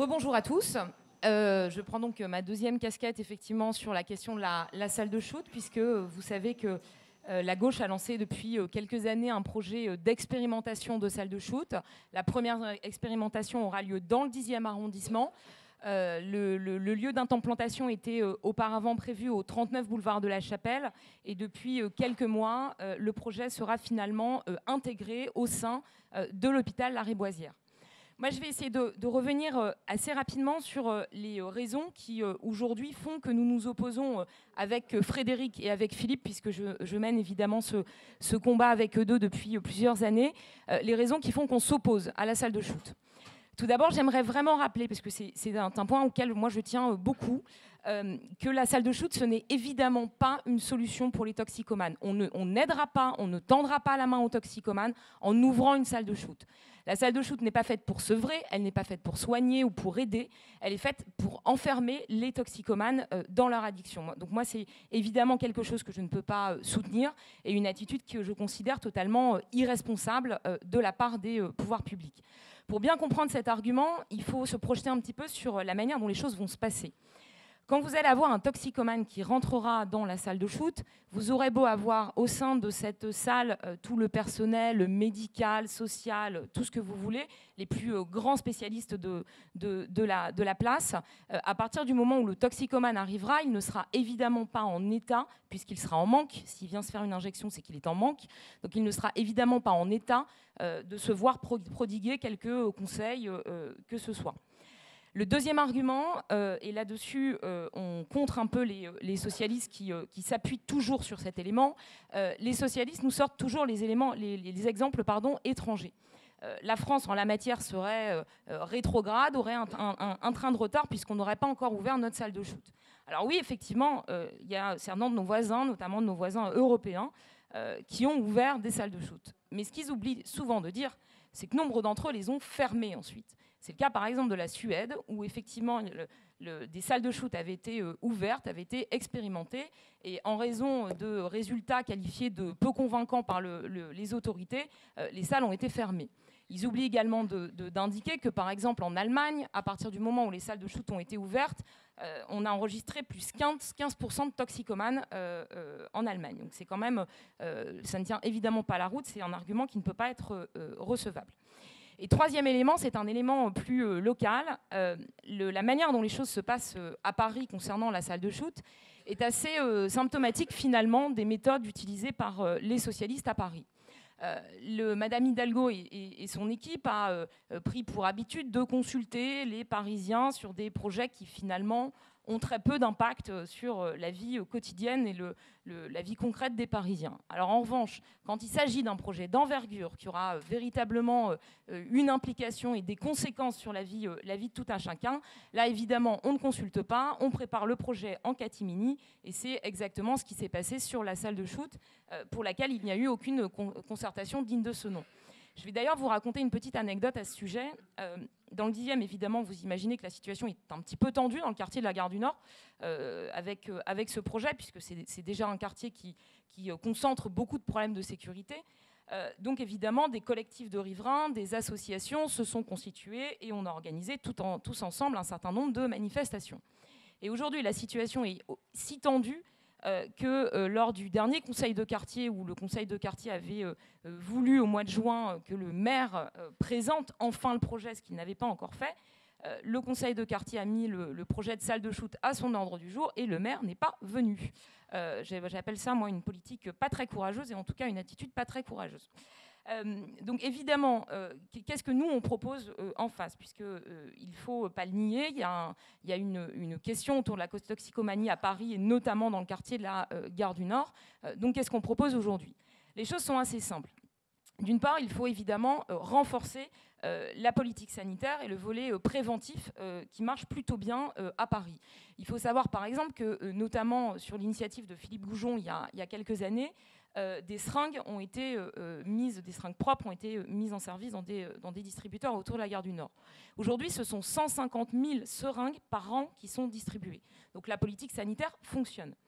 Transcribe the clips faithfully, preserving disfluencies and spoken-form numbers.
Rebonjour à tous. Euh, je prends donc ma deuxième casquette effectivement sur la question de la, la salle de shoot, puisque vous savez que euh, la gauche a lancé depuis euh, quelques années un projet euh, d'expérimentation de salle de shoot. La première expérimentation aura lieu dans le dixième arrondissement. Euh, le, le, le lieu d'implantation était euh, auparavant prévu au trente-neuf boulevard de la Chapelle, et depuis euh, quelques mois, euh, le projet sera finalement euh, intégré au sein euh, de l'hôpital La Réboisière. Moi, je vais essayer de, de revenir euh, assez rapidement sur euh, les euh, raisons qui, euh, aujourd'hui, font que nous nous opposons euh, avec euh, Frédéric et avec Philippe, puisque je, je mène évidemment ce, ce combat avec eux deux depuis euh, plusieurs années, euh, les raisons qui font qu'on s'oppose à la salle de shoot. Tout d'abord, j'aimerais vraiment rappeler, parce que c'est un, un point auquel moi je tiens euh, beaucoup, euh, que la salle de shoot, ce n'est évidemment pas une solution pour les toxicomanes. On n'aidera pas, on ne tendra pas la main aux toxicomanes en ouvrant une salle de shoot. La salle de shoot n'est pas faite pour sevrer, elle n'est pas faite pour soigner ou pour aider, elle est faite pour enfermer les toxicomanes euh, dans leur addiction. Donc moi, c'est évidemment quelque chose que je ne peux pas euh, soutenir, et une attitude que je considère totalement euh, irresponsable euh, de la part des euh, pouvoirs publics. Pour bien comprendre cet argument, il faut se projeter un petit peu sur la manière dont les choses vont se passer. Quand vous allez avoir un toxicomane qui rentrera dans la salle de shoot, vous aurez beau avoir au sein de cette salle euh, tout le personnel médical, social, tout ce que vous voulez, les plus euh, grands spécialistes de, de, de, la, de la place, euh, à partir du moment où le toxicomane arrivera, il ne sera évidemment pas en état, puisqu'il sera en manque. S'il vient se faire une injection, c'est qu'il est en manque. Donc il ne sera évidemment pas en état euh, de se voir prodiguer quelques conseils euh, que ce soit. Le deuxième argument, euh, et là-dessus, euh, on contre un peu les, les socialistes qui, euh, qui s'appuient toujours sur cet élément. Euh, les socialistes nous sortent toujours les, éléments, les, les exemples pardon, étrangers. Euh, la France, en la matière, serait euh, rétrograde, aurait un, un, un train de retard, puisqu'on n'aurait pas encore ouvert notre salle de shoot. Alors oui, effectivement, il euh, y a certains de nos voisins, notamment de nos voisins européens, euh, qui ont ouvert des salles de shoot. Mais ce qu'ils oublient souvent de dire, c'est que nombre d'entre eux les ont fermées ensuite. C'est le cas par exemple de la Suède, où effectivement le, le, des salles de shoot avaient été euh, ouvertes, avaient été expérimentées, et en raison de résultats qualifiés de peu convaincants par le, le, les autorités, euh, les salles ont été fermées. Ils oublient également d'indiquer que par exemple en Allemagne, à partir du moment où les salles de shoot ont été ouvertes, euh, on a enregistré plus quinze pour cent de toxicomanes euh, euh, en Allemagne. Donc c'est quand même, euh, ça ne tient évidemment pas la route, c'est un argument qui ne peut pas être euh, recevable. Et troisième élément, c'est un élément plus euh, local. Euh, le, la manière dont les choses se passent euh, à Paris concernant la salle de shoot est assez euh, symptomatique finalement des méthodes utilisées par euh, les socialistes à Paris. Euh, le, Madame Hidalgo et, et, et son équipe a euh, pris pour habitude de consulter les Parisiens sur des projets qui finalement ont très peu d'impact sur la vie quotidienne et le, le, la vie concrète des Parisiens. Alors en revanche, quand il s'agit d'un projet d'envergure qui aura véritablement une implication et des conséquences sur la vie, la vie de tout un chacun, là évidemment on ne consulte pas, on prépare le projet en catimini, et c'est exactement ce qui s'est passé sur la salle de shoot pour laquelle il n'y a eu aucune concertation digne de ce nom. Je vais d'ailleurs vous raconter une petite anecdote à ce sujet. Euh, dans le dixième, évidemment, vous imaginez que la situation est un petit peu tendue dans le quartier de la Gare du Nord euh, avec, euh, avec ce projet, puisque c'est déjà un quartier qui, qui euh, concentre beaucoup de problèmes de sécurité. Euh, donc évidemment, des collectifs de riverains, des associations se sont constitués et on a organisé tout en, tous ensemble un certain nombre de manifestations. Et aujourd'hui, la situation est si tendue Euh, que euh, lors du dernier conseil de quartier, où le conseil de quartier avait euh, euh, voulu au mois de juin que le maire euh, présente enfin le projet, ce qu'il n'avait pas encore fait, euh, le conseil de quartier a mis le, le projet de salle de shoot à son ordre du jour et le maire n'est pas venu. Euh, J'appelle ça, moi, une politique pas très courageuse, et en tout cas une attitude pas très courageuse. Euh, donc évidemment, euh, qu'est-ce que nous on propose euh, en face, puisqu'il euh, ne faut pas le nier, il y a, un, il y a une, une question autour de la toxicomanie à Paris, et notamment dans le quartier de la euh, Gare du Nord. Euh, donc qu'est-ce qu'on propose aujourd'hui? Les choses sont assez simples. D'une part, il faut évidemment euh, renforcer euh, la politique sanitaire et le volet euh, préventif euh, qui marche plutôt bien euh, à Paris. Il faut savoir par exemple que, euh, notamment sur l'initiative de Philippe Goujon il y a, il y a quelques années, Euh, des seringues ont été euh, mises, des seringues propres ont été euh, mises en service dans des, euh, dans des distributeurs autour de la Gare du Nord. Aujourd'hui, ce sont cent cinquante mille seringues par an qui sont distribuées. Donc la politique sanitaire fonctionne.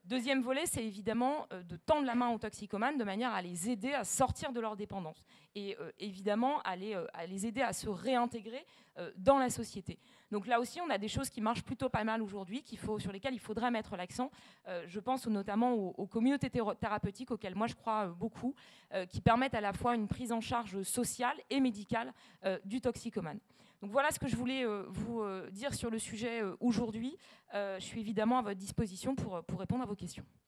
Deuxième volet, c'est évidemment euh, de tendre la main aux toxicomanes de manière à les aider à sortir de leur dépendance et euh, évidemment à les, euh, à les aider à se réintégrer euh, dans la société. Donc là aussi, on a des choses qui marchent plutôt pas mal aujourd'hui, qu'il faut, sur lesquelles il faudrait mettre l'accent. Euh, je pense notamment aux, aux communautés thérapeutiques auxquelles moi je crois euh, beaucoup, euh, qui permettent à la fois une prise en charge sociale et médicale euh, du toxicomane. Donc voilà ce que je voulais euh, vous euh, dire sur le sujet euh, aujourd'hui. Euh, je suis évidemment à votre disposition pour, pour répondre à vos questions.